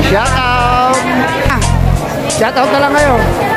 Shout out! Shout out na lang kayo.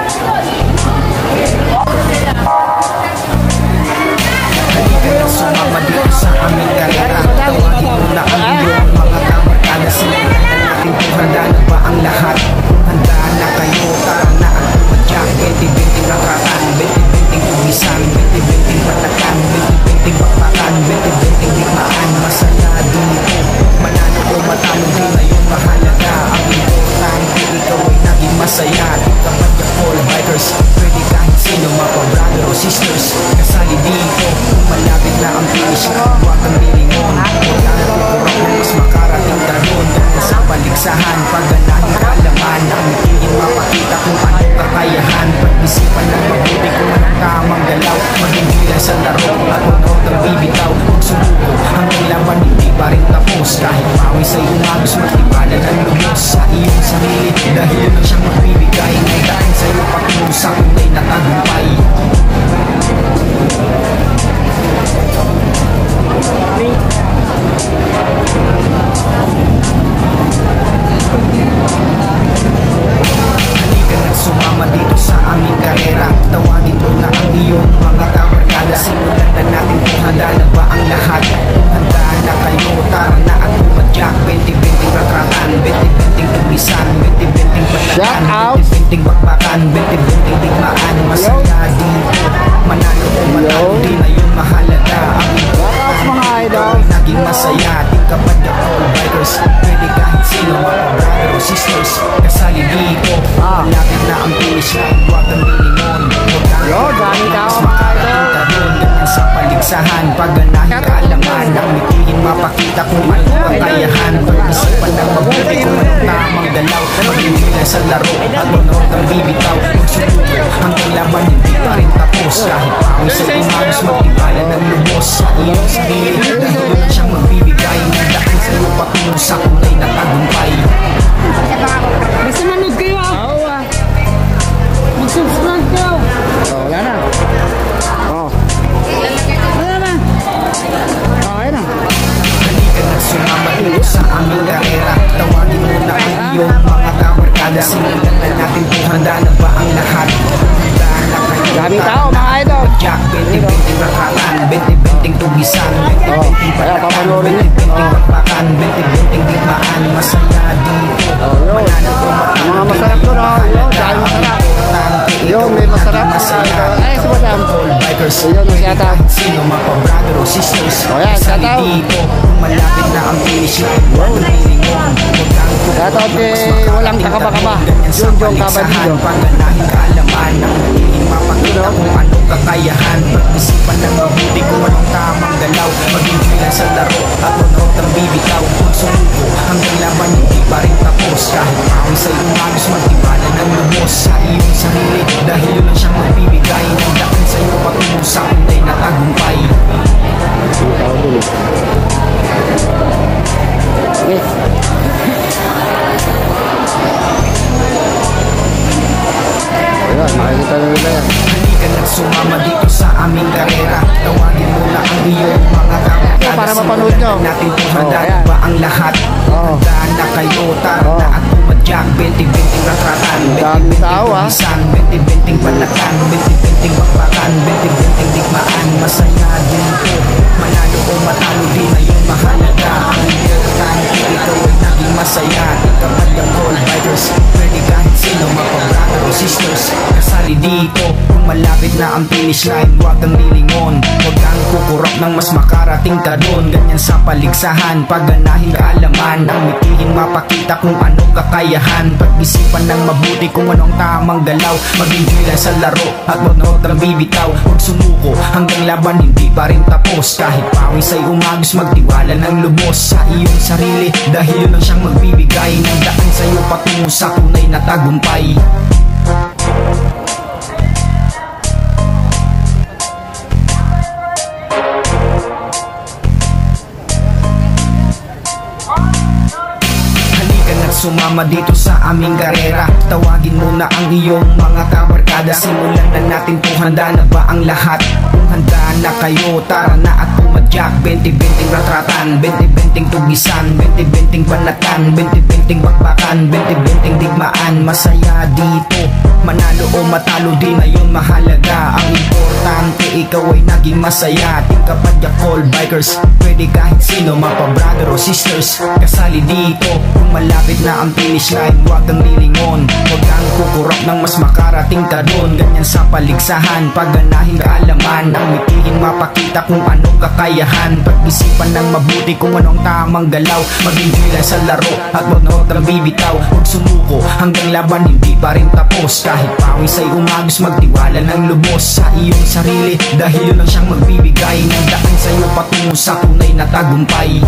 Sumama dito sa aming karera. Tawagin mo na ang iyong mga kamarkada. Simulan na natin kung handa na ba ang lahat. Kung handa na kayo, tara na ang tumadyak. 20-20 rakratan, 20-20 tumisan, 20-20 patakan, 20-20 bakbakan, 20-20 digmaan. Masaya dito, manalo o matalo din na yung mahalaga. Ang importante, ikaw ay naging masaya. Di ka man yung all bikers, pwede kahit sino, mga brother o sisters. Kasali dito, kung malapit na ang finish, huwag kang lilingon. Huwag kang kukurap na mas makarating taron. Sa paligsahan, pagganahin kaalaman, ang mitigin mapakita kung anong kakayahan. Pag-isipan ng mabuti kung anong tamang galaw. Maging lang sa laro at huwag kang bibitaw. Huwag sumuko, hanggang laban hindi pa rin tapos. Kahit pawis ay umagos, magtibala ng lubos sa iyong sarili. Dahil yun ang siyang magbibigay ng daan sa'yo patungo sa kulay na tagumpay. Halika na sumama dito sa aming karera. Tawagin mo na ang iyong mga kamarkada. Simulan na natin kung handa na ba ang lahat. Kung handa na kayo, tara na at tumadyak. 20-20 rakratan, 20-20 tumisan, 20-20 patakan, 20-20 bakbakan, 20-20 digmaan. Masaya dito, manalo o matalo din na yung mahalaga. Ang importante, ikaw ay naging masaya. Di ka ba the all bikers, pwede kahit sino, mga brother o sisters. Kasali dito, malapit na ang finish line. Huwag kang lilingon, huwag kang mas makarating ka doon. Ganyan sa paligsahan, pagganahin kaalaman. Ang mitigin mapakita kung anong kakayahan. Pag-isipan ng mabuti kung anong tamang galaw. Maging sa laro at huwag kang bibitaw. Magsubuko, hanggang laban hindi pa rin tapos. Kahit pawis ay umagos, magtibala ng lubos sa iyong sarili. Dahil yun ang siyang magbibigay ng daan sa'yo patungo sa kulay na tagumpay. Basta manood kayo ah. Mag-subscribe kayo. Wala na. Wala na. Okay na. Halika na sumama dito sa aming karera. Tawagin mo na ang iyong mga kamarkada. Simulan na natin kung handa na ba ang lahat. Handa na kayo, Daming tao, mga idol. Jack, 20-20 rakratan, 20-20 tugisan, 20-20 patakan, 20-20 bakbakan, 20-20 digmaan. Masaya dito, manalo o matalo. Mga masarap to, no? Dahil masarap. Yun, may masarap. Ay, si Madam. Yun, may shout out. Sino, mga brother o sisters. Yan, shout out. Dito, kung malapit na ang finish line, huwag kang lilingon. Shout out kay walang kakaba-kaba. Yung Kabadillo. Pagganahin kaalaman, ang mitigin mapakita kung anong kakayahan. Pag-isipan ng mabuti kung anong tamang galaw. Mag-enjoy lang sa laro at huwag kang bibitaw. Kung sumuko, hanggang laban hindi pa rin tapos. Kahit pawis ay umagos, magtibala ng lubos sa iyong sarili. Dahil yun ang siyang magbibigay ng daan sa'yo patungo sa kulay na tagumpay. Yes. Ayan, makikita na nila yan. Halika na sumama dito sa aming karera. Tawagin mo na ang iyong mga kamarkada. Para mapanood nyo. Natin kung handa na ayan. ba ang lahat. Handa na kayo, tara na at tumadyak. 20-20 rakratan, 20-20 tumisan, 20-20 patakan, 20-20 bakbakan, 20-20 digmaan. Masaya dito, manalo o matalo din na yung mahalaga. Ang importante, ikaw ay naging masaya. Di ka ba yung all bikers, pwede kahit sino, mga brother o sisters. Kasali dito, kung malapit na ang finish line, huwag kang lilingon. Huwag kang kukurap ng mas makarating ka doon. Ganyan sa paligsahan, pagganahin kaalaman. Ang mitigin mapakita kung anong kakayahan. Pag-isipan ng mabuti kung anong tamang galaw. Mag-enjoy lang sa laro at huwag kang bibitaw. Huwag sumuko, hanggang laban hindi pa rin tapos. Kahit pawis ay umagos, magtiwala ng lubos sa iyong sarili. Dahil yun ang siyang magbibigay ng daan sa'yo patungo sa tunay na tagumpay. sumama dito sa aming karera. Tawagin mo na ang iyong mga kabarkada. Simulan na natin to, handa na ba ang lahat? Kung handa na kayo, tara na at pumadyak. 20-20 ratratan, 20-20 tugisan, 20-20 banatan, 20-20 bakbakan, 20-20 digmaan. Masaya dito, manalo o matalo di na yun mahalaga. Ang importante ikaw ay naging masaya. Team Kapadyak All Bikers, pwede kahit sino, mapa brother o sisters, kasali dito. Kung malapit na ang finish line, huwag kang lilingon, huwag kang kukurap ng mas makarating ka doon. Ganyan sa paligsahan, pagganahin kaalaman, ang mitihin mapakita kung anong kakayahan. Pag-isipan ng mabuti kung anong tamang galaw, mag-enjoy lang sa laro at huwag na huwag kang bibitaw. Huwag sumuko hanggang laban hindi pa rin tapos. Kahit pawis ay umagos, magtiwala ng lubos sa iyong sarili, dahil yun ang siyang magbibigay ng daan sa'yo patungo sa tunay na tagumpay.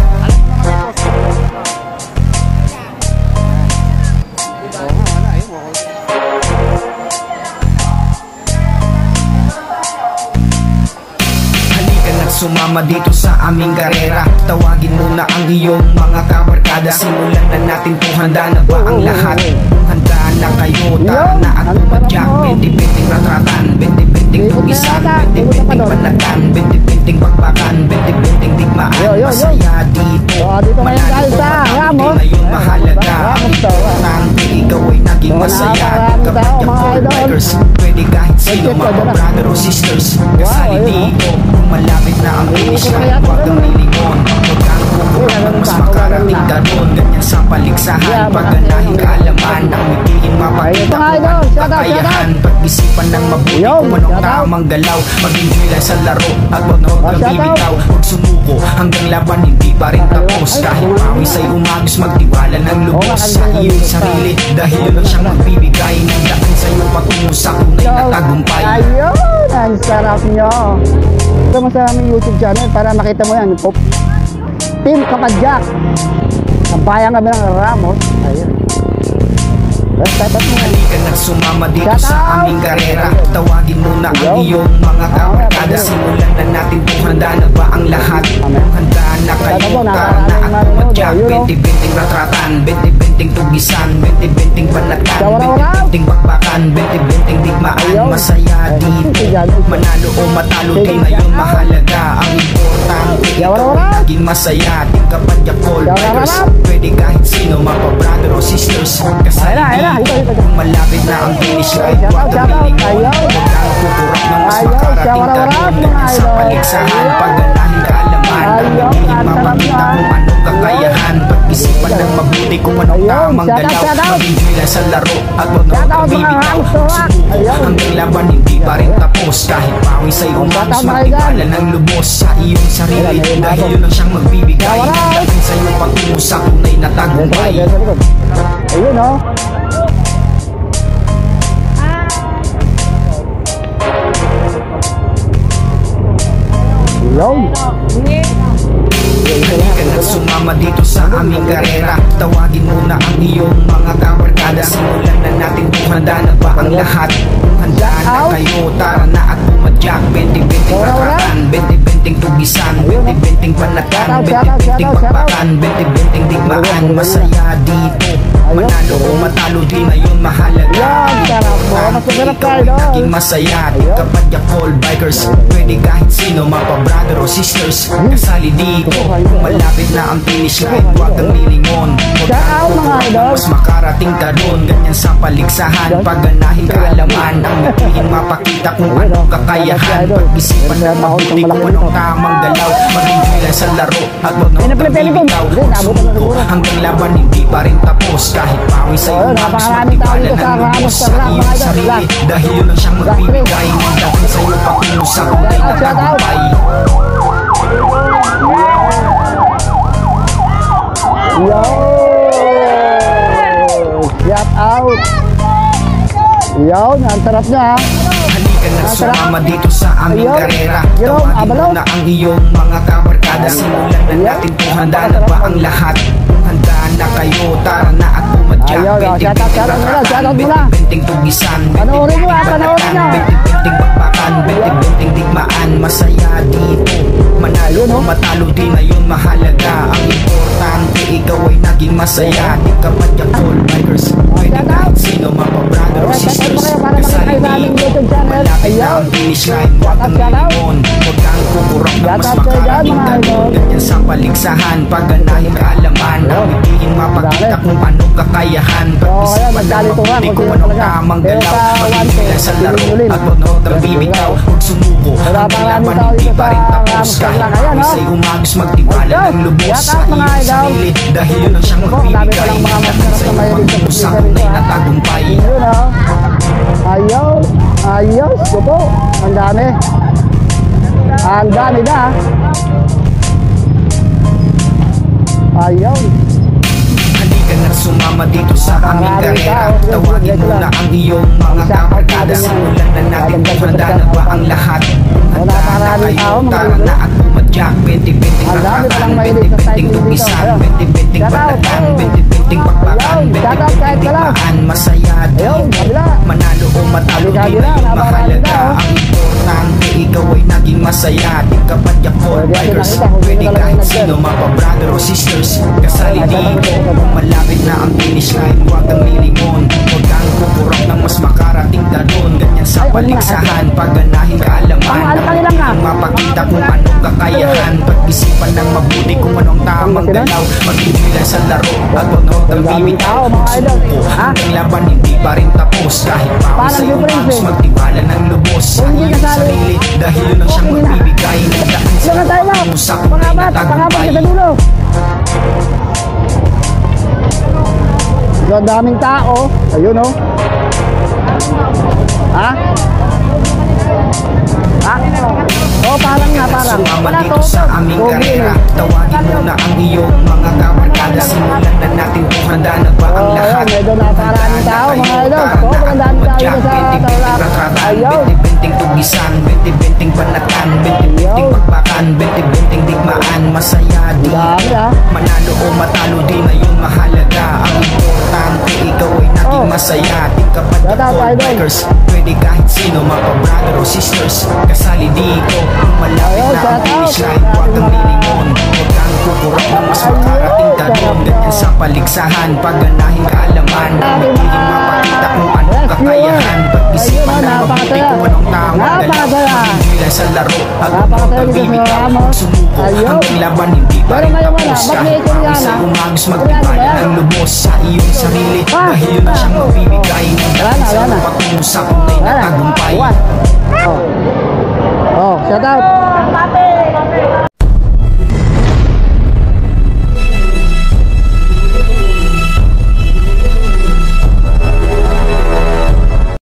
Sumama dito sa aming karera. Tawagin mo na ang iyong mga kabarkada. Simulan na natin to, handa na ba ang lahat? Kung handa na kayo, tara na at pumadyak. 20-20 ratratan, 20-20 tugisan, 20-20 banatan, 20-20 bakbakan, 20-20 digmaan. Masaya dito, manalo o matalo di na yung mahalaga. Ang importante ikaw ay naging masaya. Kapadyak All Bikers, pwede kahit sino, mga brother o sisters, kasali dito. Kung malapit na ang finish line, huwag kang lilingon, huwag kang kukurap ng mas makarating ka doon. Ganyan sa paligsahan, pagganahin kaalaman, ang mitihin mapakita kung anong kakayahan. Pag-isipan ng mabuti kung anong tamang galaw, mag-enjoy lang sa laro at huwag na huwag kang bibitaw. Huwag sumuko hanggang laban hindi pa rin tapos. Kahit pawis ay umagos, magtiwala ng lubos sa iyong sarili, dahil yun ang siyang magbibigay ng daan sa'yo patungo sa tunay na tagumpay. Ayun, ang sarap nyo. Ito mo sa aming YouTube channel para makita mo yan. Team Kapadyak, kabayan kami ng Ramos. Ayun. Halika na sumama dito sa aming karera. Tawagin mo na ang iyong mga kabarkada. Simulan na natin to, handa na ba ang lahat? Kung handa na kayo, tara na at pumadyak. 20-20 ratratan, 20-20 tugisan, 20-20 banatan, 20-20 bakbakan, 20-20 digmaan. Masaya dito, manalo o matalo di na yung mahalaga. Ang importante ikaw ay naging masaya. Team Kapadyak All Bikers, pwede kahit sino, mapa brother o sisters, kasali dito. Kung malapit na ang finish line, huwag kang lilingon, huwag kang kukurap ng mas makarating ka doon. Ganyan sa paligsahan, pagganahin kaalaman, ang mitihin mapakita kung anong kakayahan. Pag-isipan ng mabuti kung anong tamang galaw, mag-enjoy lang sa laro at huwag na huwag kang bibitaw. Huwag sumuko hanggang laban hindi pa rin tapos. Kahit pawis ay umagos, magtiwala ng lubos sa iyong sarili, dahil yun ang siyang magbibigay ng daan sa'yo patungo sa tunay na tagumpay. Ayun o. Halika na sumama dito sa aming karera. Tawagin mo na ang iyong mga kabarkada. Simulan na natin to, handa na ba ang lahat? Kung handa na kayo, tara na at pumadyak. 20-20 ratratan, 20-20 tugisan, 20-20 banatan, 20-20 bakbakan, 20-20 digmaan. Masaya dito, manalo o matalo di na yun mahalaga. Ang ikaw ay naging masaya. Team Kapadyak All Bikers, pwede kahit sino, mapa brother o sisters, kasali dito. Kung malapit na ang finish line, huwag kang lilingon, huwag kang kukurap ng mas makarating ka doon. Ganyan sa paligsahan, pagganahin kaalaman, ang mitihin mapakita kung anong kakayahan. Pag-isipan ng mabuti kung anong tamang galaw, mag-enjoy lang sa laro at huwag na huwag kang bibitaw. Huwag sumuko hanggang laban hindi pa rin tapos. Kahit pawis ay umagos, magtiwala ng lubos sa iyong sarili, dahil yun ang siyang magbibigay ng daan sa'yo patungo sa tunay na tagumpay. Yo! Shout out! Yo, ang sarap niya ha! Halika na sumama dito sa aming karera. Tawagin mo na ang iyong mga kabarkada. Simulan na natin to, handa na ba ang lahat? Kung handa na kayo, tara na at pumadyak. 20-20 ratratan, 20-20 tugisan, 20-20 banatan, 20-20 bakbakan, pagbakan, 20-20 digmaan, masaya dito. Manalo o matalo di na yun mahalaga. Ang importante ikaw ay naging masaya. Di ka madyakol, bikers, pwede kahit sino, mapabrother o sisters. Kasali dito, malapit na ang finish line. Huwag kang lilingon, huwag kang kukurang na mas makarating ka doon. Ganyan sa paligsahan, pagganahin kaalaman. Ang ibihin mapakita kung anong kakayahan. Pag-isipan lang mabuti kung anong tamang galaw. Magiging sa laro at huwag na huwag kang bibitaw. Huwag sumuko, ang kailangan hindi pa rin tapos. Kahit sa'y umagos magtiwala ng lubos sa iyong sarili. Dahil yun ang siyang magbibigay ng lahat sa'yo magtubos sa tunay na tagumpay. Ayaw, ayos, po. Ang dami. Ang dami na. Ayaw. Halika na sumama dito sa aming karera. Tawagin mo na ang iyong mga kabarkada. Simulan na natin kung handa na ba ang lahat. Kung handa na kayo, tara na at pumadyak. 20-20 rakatan, 20-20 tugisan, 20-20 balatan, 20-20 pagbakan, 20-20 digmaan, masaya dito. Manalo o matalo di na yun mahalaga. Ang importante ikaw ay naging masaya. Di ka padyakol, bikers, pwede kahit sino, mapabrother o sisters. Kasali dito, malapit na ang finish line, huwag kang lilingon. Huwag kang kukurang ng mas makarating na doon. Ganyan sa paligsahan, pagganahin kaalaman. Ang mapakita kung anong kakayahan. Pag-isipan ng mabuti kung anong tamang galaw. Magbibilan sa laro at huwag na huwag kang bibitaw. Sumuko, hanggang laban hindi pa rin tapos. Kahit pa sa'y umagos magtiwala ng lubos sa iyong sarili. Dahil yun ang siyang magbibigay ng daan sa patungo sa tunay na tagumpay. Ang daming tao. Ayun o. Ha? Ha? Oh, parang nga, parang. Sumama dito sa aming karera. Tawagin mo na ang iyong mga kabarkada. Simulan na natin kung handa na ba ang lahat. Medyo napakaraming tao, mga idol. Sobrang daming tao dito sa tawaran. Ayaw. 20-20 tugisan, 20-20 panatan, 20-20 pagbakan, 20-20 digmaan, masaya dito. Manalo o matalo di na yun mahalaga. Ang importante ikaw ay naging masaya. Di ka padyakol, bikers, pwede kahit sino, mapabrother o sisters. Kasali dito, malapit na ang finish line. Huwag kang lilingon, huwag kang kukurang ng mas makarating ka doon. Ganyan sa paligsahan, pagganahin kaalaman. Magiging mapakita kung anong kakayahan. Pag-isipan ng mabuti kung anong tamang galaw. Magbibilan sa laro at huwag kang bibitaw. Sumuko, hanggang laban hindi pa rin tapos. Kahit pa sa'y umagos magtiwala ng lubos sa iyong sarili. Dahil yun ang siyang magbibigay ng daan sa patungo sa tunay na tagumpay. Oh, shout out.